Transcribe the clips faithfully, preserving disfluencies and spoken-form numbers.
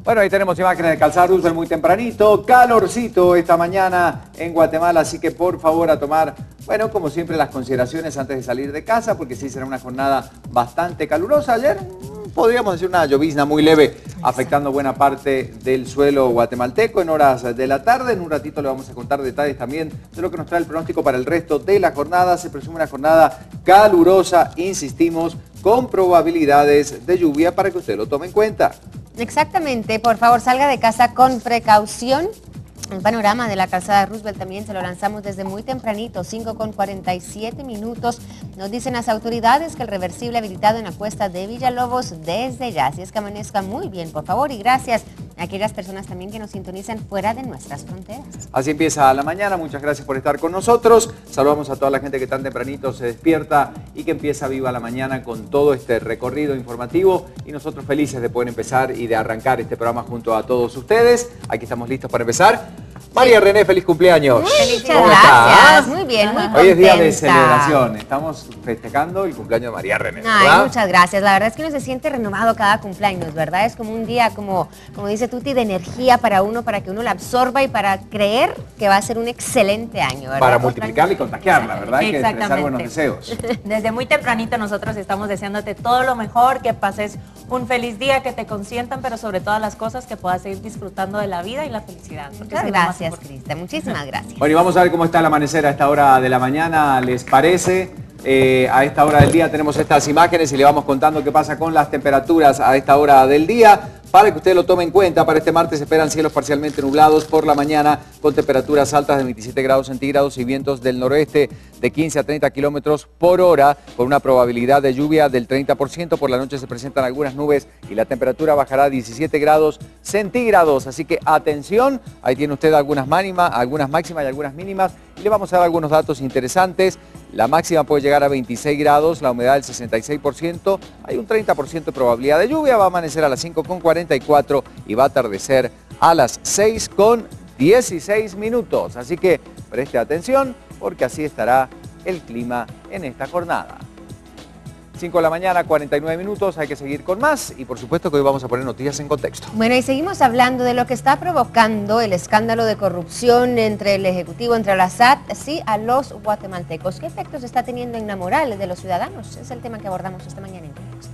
Bueno, ahí tenemos imágenes de Calzada Roosevelt muy tempranito, calorcito esta mañana en Guatemala, así que por favor a tomar, bueno, como siempre las consideraciones antes de salir de casa, porque sí será una jornada bastante calurosa. Ayer podríamos decir una llovizna muy leve, afectando buena parte del suelo guatemalteco en horas de la tarde. En un ratito le vamos a contar detalles también de lo que nos trae el pronóstico para el resto de la jornada. Se presume una jornada calurosa, insistimos, con probabilidades de lluvia para que usted lo tome en cuenta. Exactamente, por favor salga de casa con precaución. El panorama de la Calzada Roosevelt también se lo lanzamos desde muy tempranito, cinco con cuarenta y siete minutos. Nos dicen las autoridades que el reversible habilitado en la cuesta de Villalobos desde ya. Así es que amanezca muy bien, por favor, y gracias a aquellas personas también que nos sintonizan fuera de nuestras fronteras. Así empieza la mañana, muchas gracias por estar con nosotros. Saludamos a toda la gente que tan tempranito se despierta y que empieza viva la mañana con todo este recorrido informativo. Y nosotros felices de poder empezar y de arrancar este programa junto a todos ustedes. Aquí estamos listos para empezar. María René, feliz cumpleaños. Muchas gracias, muy bien, muy contenta. Hoy es día de celebración, estamos festejando el cumpleaños de María René, ¿verdad? Ay, muchas gracias, la verdad es que uno se siente renovado cada cumpleaños, ¿verdad? Es como un día, como, como dice Tuti, de energía para uno, para que uno la absorba y para creer que va a ser un excelente año, ¿verdad? Para multiplicarla y contagiarla, ¿verdad? Hay que expresar buenos deseos. Desde muy tempranito nosotros estamos deseándote todo lo mejor, que pases un feliz día, que te consientan, pero sobre todas las cosas que puedas seguir disfrutando de la vida y la felicidad. Muchas gracias, Crista, muchísimas gracias. Bueno, y vamos a ver cómo está el amanecer a esta hora de la mañana, ¿les parece? Eh, a esta hora del día tenemos estas imágenes y le vamos contando qué pasa con las temperaturas a esta hora del día. Para que usted lo tome en cuenta, para este martes se esperan cielos parcialmente nublados por la mañana con temperaturas altas de veintisiete grados centígrados y vientos del noroeste de quince a treinta kilómetros por hora, con una probabilidad de lluvia del treinta por ciento. Por la noche se presentan algunas nubes y la temperatura bajará a diecisiete grados centígrados. Así que atención, ahí tiene usted algunas máximas, algunas máximas y algunas mínimas. Y le vamos a dar algunos datos interesantes. La máxima puede llegar a veintiséis grados, la humedad del sesenta y seis por ciento, hay un treinta por ciento de probabilidad de lluvia, va a amanecer a las cinco con cuarenta y cuatro y va a atardecer a las seis con dieciséis minutos. Así que preste atención porque así estará el clima en esta jornada. cinco de la mañana, cuarenta y nueve minutos, hay que seguir con más y por supuesto que hoy vamos a poner noticias en contexto. Bueno, y seguimos hablando de lo que está provocando el escándalo de corrupción entre el Ejecutivo, entre la S A T, sí, a los guatemaltecos. ¿Qué efectos está teniendo en la moral de los ciudadanos? Es el tema que abordamos esta mañana en Contexto.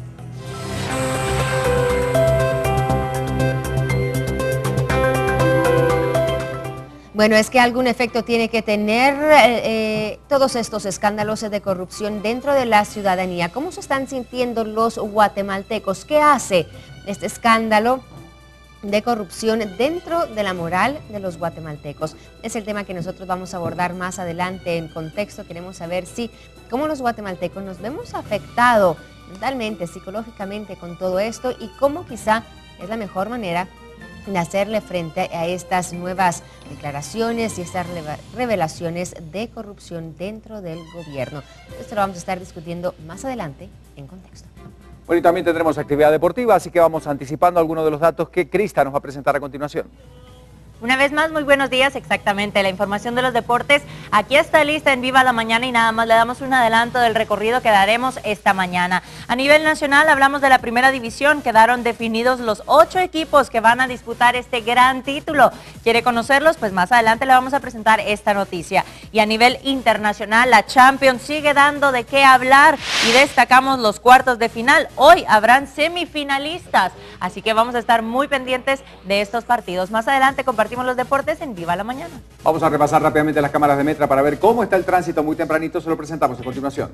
Bueno, es que algún efecto tiene que tener eh, todos estos escándalos de corrupción dentro de la ciudadanía. ¿Cómo se están sintiendo los guatemaltecos? ¿Qué hace este escándalo de corrupción dentro de la moral de los guatemaltecos? Es el tema que nosotros vamos a abordar más adelante en Contexto. Queremos saber si, cómo los guatemaltecos nos vemos afectados mentalmente, psicológicamente con todo esto y cómo quizá es la mejor manera de hacerle frente a estas nuevas declaraciones y estas revelaciones de corrupción dentro del gobierno. Esto lo vamos a estar discutiendo más adelante en Contexto. Bueno, y también tendremos actividad deportiva, así que vamos anticipando algunos de los datos que Crista nos va a presentar a continuación. Una vez más, muy buenos días, exactamente, la información de los deportes aquí está lista en Viva la Mañana y nada más le damos un adelanto del recorrido que daremos esta mañana. A nivel nacional hablamos de la primera división, quedaron definidos los ocho equipos que van a disputar este gran título. ¿Quiere conocerlos? Pues más adelante le vamos a presentar esta noticia. Y a nivel internacional, la Champions sigue dando de qué hablar y destacamos los cuartos de final. Hoy habrán semifinalistas, así que vamos a estar muy pendientes de estos partidos. Más adelante compartimos los deportes en Viva la Mañana. Vamos a repasar rápidamente las cámaras de Metra para ver cómo está el tránsito muy tempranito. Se lo presentamos a continuación.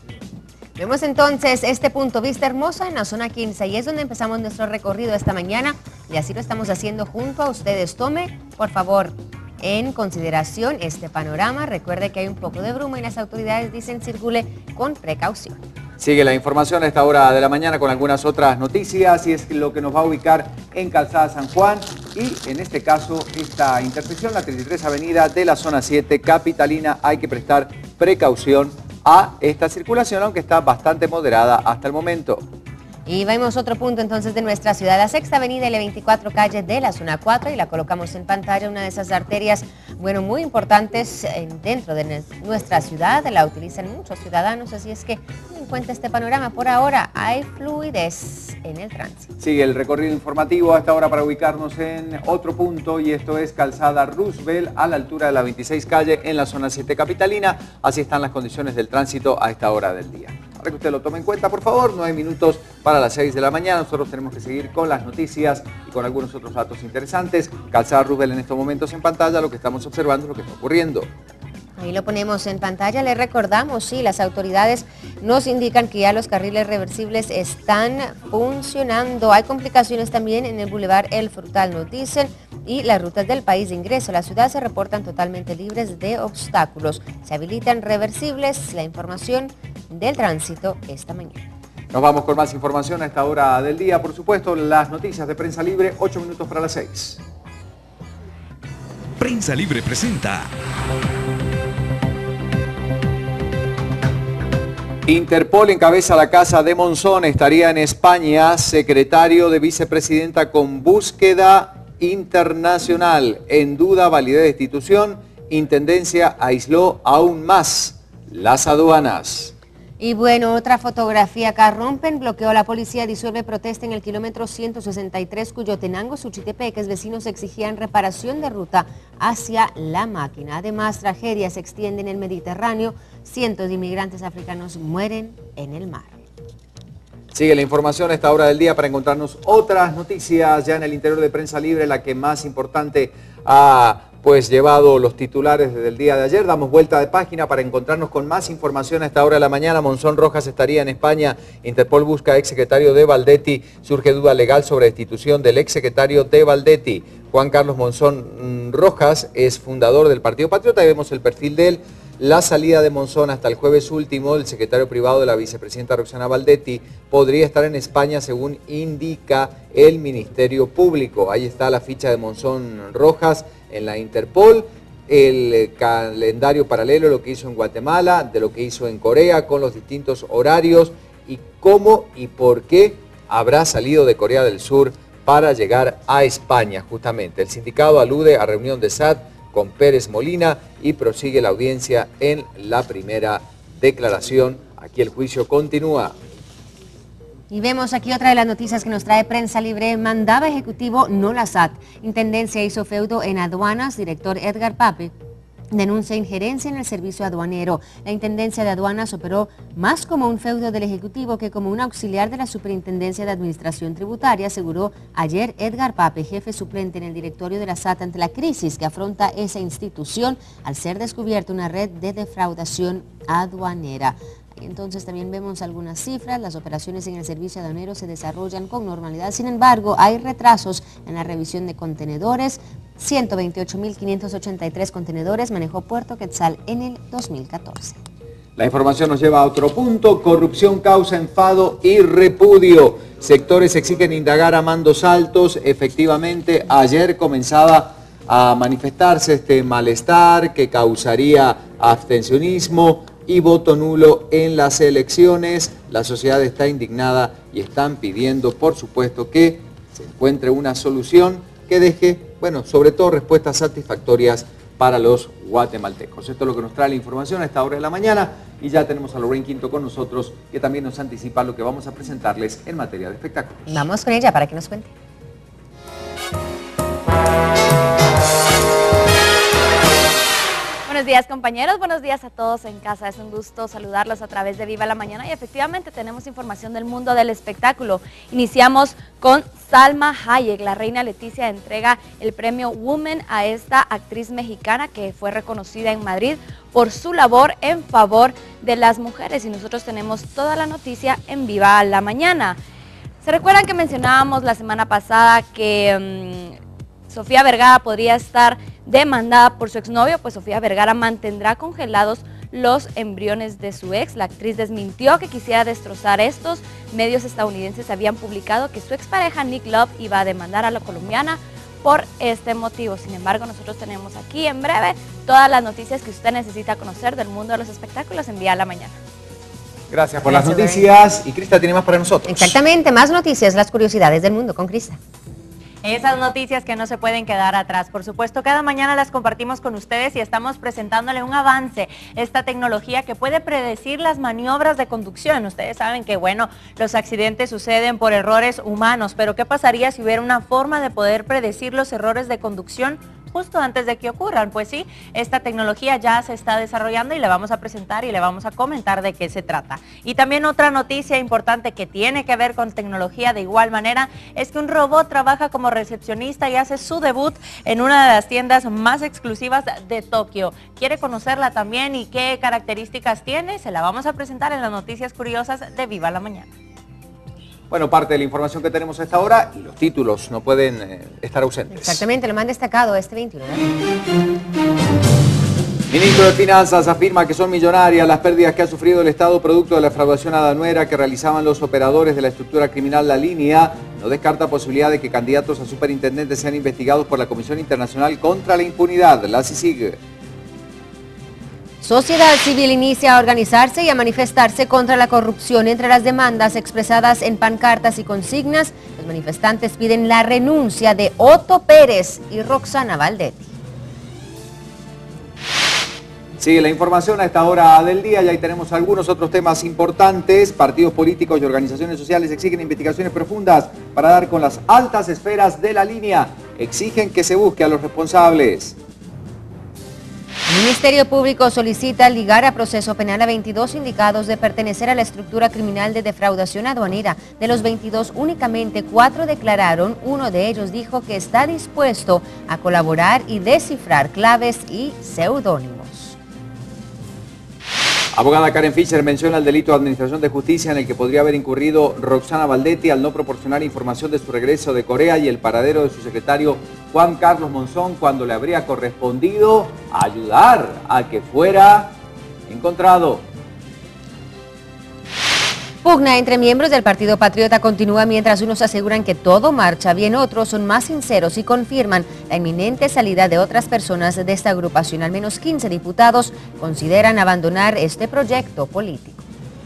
Vemos entonces este punto Vista Hermosa en la zona quince y es donde empezamos nuestro recorrido esta mañana y así lo estamos haciendo junto a ustedes. Tome, por favor, en consideración este panorama. Recuerde que hay un poco de bruma y las autoridades dicen circule con precaución. Sigue la información a esta hora de la mañana con algunas otras noticias y es lo que nos va a ubicar en Calzada San Juan y en este caso esta intersección, la treinta y tres Avenida de la zona siete capitalina. Hay que prestar precaución a esta circulación, aunque está bastante moderada hasta el momento. Y vemos otro punto entonces de nuestra ciudad, la Sexta Avenida y la veinticuatro calle de la zona cuatro y la colocamos en pantalla, una de esas arterias, bueno, muy importantes dentro de nuestra ciudad, la utilizan muchos ciudadanos, así es que cuenta este panorama. Por ahora hay fluidez en el tránsito. Sigue el recorrido informativo a esta hora para ubicarnos en otro punto, y esto es Calzada Roosevelt a la altura de la veintiséis calle en la zona siete capitalina. Así están las condiciones del tránsito a esta hora del día. Para que usted lo tome en cuenta, por favor, nueve minutos para las seis de la mañana. Nosotros tenemos que seguir con las noticias y con algunos otros datos interesantes. Calzada Roosevelt en estos momentos en pantalla, lo que estamos observando es lo que está ocurriendo. Ahí lo ponemos en pantalla, le recordamos, sí, las autoridades nos indican que ya los carriles reversibles están funcionando. Hay complicaciones también en el Boulevard El Frutal, nos dicen, y las rutas del país de ingreso a la ciudad se reportan totalmente libres de obstáculos. Se habilitan reversibles, la información del tránsito esta mañana. Nos vamos con más información a esta hora del día, por supuesto, las noticias de Prensa Libre, ocho minutos para las seis. Prensa Libre presenta... Interpol encabeza la casa de Monzón, estaría en España, secretario de vicepresidenta con búsqueda internacional. En duda validez de institución, Intendencia aisló aún más las aduanas. Y bueno, otra fotografía acá, rompen bloqueo, la policía disuelve protesta en el kilómetro ciento sesenta y tres, Cuyotenango, Suchitepeques, vecinos exigían reparación de ruta hacia La Máquina. Además, tragedias se extienden en el Mediterráneo, cientos de inmigrantes africanos mueren en el mar. Sigue la información a esta hora del día para encontrarnos otras noticias ya en el interior de Prensa Libre, la que más importante ha pues llevado los titulares desde el día de ayer. Damos vuelta de página para encontrarnos con más información a esta hora de la mañana. Monzón Rojas estaría en España. Interpol busca exsecretario de Valdetti. Surge duda legal sobre destitución del exsecretario de Valdetti. Juan Carlos Monzón Rojas es fundador del Partido Patriota y vemos el perfil de él. La salida de Monzón hasta el jueves último, el secretario privado de la vicepresidenta Roxana Valdetti, podría estar en España según indica el Ministerio Público. Ahí está la ficha de Monzón Rojas en la Interpol, el calendario paralelo de lo que hizo en Guatemala, de lo que hizo en Corea, con los distintos horarios y cómo y por qué habrá salido de Corea del Sur para llegar a España justamente. El sindicato alude a reunión de S A T con Pérez Molina y prosigue la audiencia en la primera declaración. Aquí el juicio continúa. Y vemos aquí otra de las noticias que nos trae Prensa Libre. Mandaba ejecutivo, no la S A T. Intendencia hizo feudo en aduanas. Director Edgar Pape denuncia injerencia en el servicio aduanero. La Intendencia de Aduanas operó más como un feudo del Ejecutivo que como un auxiliar de la Superintendencia de Administración Tributaria, aseguró ayer Edgar Pape, jefe suplente en el directorio de la S A T, ante la crisis que afronta esa institución al ser descubierta una red de defraudación aduanera. Entonces también vemos algunas cifras, las operaciones en el servicio aduanero se desarrollan con normalidad, sin embargo hay retrasos en la revisión de contenedores, ciento veintiocho mil quinientos ochenta y tres contenedores manejó Puerto Quetzal en el dos mil catorce. La información nos lleva a otro punto, corrupción causa enfado y repudio. Sectores exigen indagar a mandos altos. Efectivamente, ayer comenzaba a manifestarse este malestar que causaría abstencionismo y voto nulo en las elecciones. La sociedad está indignada y están pidiendo, por supuesto, que se encuentre una solución que deje, bueno, sobre todo respuestas satisfactorias para los guatemaltecos. Esto es lo que nos trae la información a esta hora de la mañana y ya tenemos a Lorraine Quinto con nosotros, que también nos anticipa lo que vamos a presentarles en materia de espectáculos. Vamos con ella para que nos cuente. Buenos días, compañeros, buenos días a todos en casa. Es un gusto saludarlos a través de Viva la Mañana y efectivamente tenemos información del mundo del espectáculo. Iniciamos con Salma Hayek. La reina Leticia entrega el premio Woman a esta actriz mexicana que fue reconocida en Madrid por su labor en favor de las mujeres, y nosotros tenemos toda la noticia en Viva la Mañana. ¿Se recuerdan que mencionábamos la semana pasada que um, Sofía Vergara podría estar demandada por su exnovio? Pues Sofía Vergara mantendrá congelados los embriones de su ex. La actriz desmintió que quisiera destrozar estos. Medios estadounidenses habían publicado que su expareja Nick Love iba a demandar a la colombiana por este motivo. Sin embargo, nosotros tenemos aquí en breve todas las noticias que usted necesita conocer del mundo de los espectáculos en Vía la Mañana. Gracias por Gracias, las noticias. Y Crista tiene más para nosotros. Exactamente, más noticias, las curiosidades del mundo con Crista. Esas noticias que no se pueden quedar atrás. Por supuesto, cada mañana las compartimos con ustedes y estamos presentándole un avance, esta tecnología que puede predecir las maniobras de conducción. Ustedes saben que, bueno, los accidentes suceden por errores humanos, pero ¿qué pasaría si hubiera una forma de poder predecir los errores de conducción justo antes de que ocurran? Pues sí, esta tecnología ya se está desarrollando y le vamos a presentar y le vamos a comentar de qué se trata. Y también otra noticia importante que tiene que ver con tecnología de igual manera es que un robot trabaja como recepcionista y hace su debut en una de las tiendas más exclusivas de Tokio. ¿Quiere conocerla también y qué características tiene? Se la vamos a presentar en las noticias curiosas de Viva la Mañana. Bueno, parte de la información que tenemos a esta hora y los títulos no pueden eh, estar ausentes. Exactamente, lo más destacado este veintiuno. Ministro de Finanzas afirma que son millonarias las pérdidas que ha sufrido el Estado producto de la defraudación aduanera que realizaban los operadores de la estructura criminal La Línea. No descarta posibilidad de que candidatos a superintendentes sean investigados por la Comisión Internacional contra la Impunidad, la C I C I G. Sociedad civil inicia a organizarse y a manifestarse contra la corrupción. Entre las demandas expresadas en pancartas y consignas, los manifestantes piden la renuncia de Otto Pérez y Roxana Valdetti. Sigue la información a esta hora del día y ahí tenemos algunos otros temas importantes. Partidos políticos y organizaciones sociales exigen investigaciones profundas para dar con las altas esferas de La Línea. Exigen que se busque a los responsables. El Ministerio Público solicita ligar a proceso penal a veintidós indicados de pertenecer a la estructura criminal de defraudación aduanera. De los veintidós, únicamente cuatro declararon. Uno de ellos dijo que está dispuesto a colaborar y descifrar claves y seudónimos. Abogada Karen Fischer menciona el delito de administración de justicia en el que podría haber incurrido Roxana Valdetti al no proporcionar información de su regreso de Corea y el paradero de su secretario Juan Carlos Monzón cuando le habría correspondido ayudar a que fuera encontrado. Pugna entre miembros del Partido Patriota continúa mientras unos aseguran que todo marcha bien, otros son más sinceros y confirman la inminente salida de otras personas de esta agrupación. Al menos quince diputados consideran abandonar este proyecto político.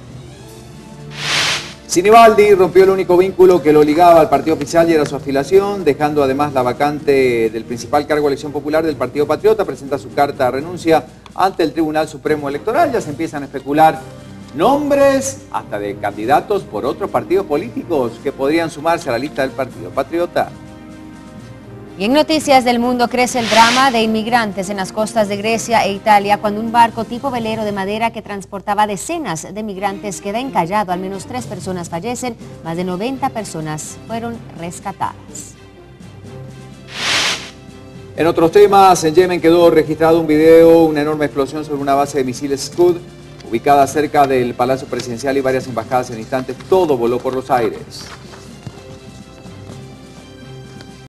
Sinibaldi rompió el único vínculo que lo ligaba al partido oficial y era su afiliación, dejando además la vacante del principal cargo de elección popular del Partido Patriota. Presenta su carta de renuncia ante el Tribunal Supremo Electoral. Ya se empiezan a especular nombres hasta de candidatos por otros partidos políticos que podrían sumarse a la lista del Partido Patriota. Y en noticias del mundo crece el drama de inmigrantes en las costas de Grecia e Italia cuando un barco tipo velero de madera que transportaba decenas de migrantes queda encallado. Al menos tres personas fallecen, más de noventa personas fueron rescatadas. En otros temas, en Yemen quedó registrado un video, una enorme explosión sobre una base de misiles Scud ubicada cerca del Palacio Presidencial y varias embajadas en instantes. Todo voló por los aires.